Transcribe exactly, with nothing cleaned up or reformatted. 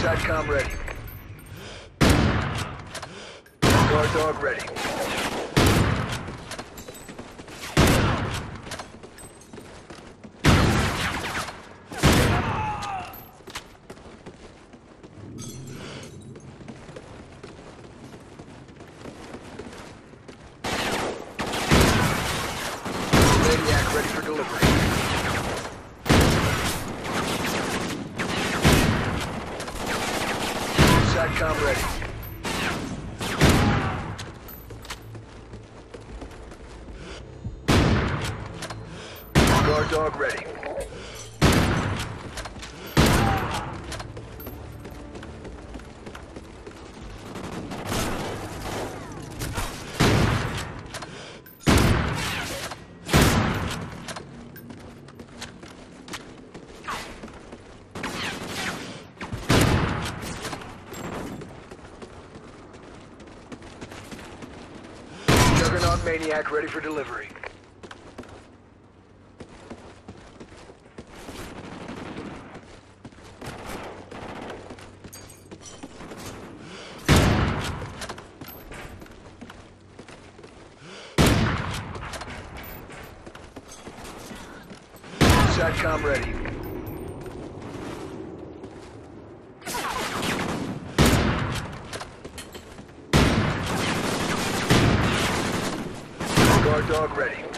SATCOM ready. Guard dog ready. Maniac ready for delivery. SATCOM ready. Guard dog ready. Juggernaut Maniac ready for delivery. SATCOM ready. Guard dog ready.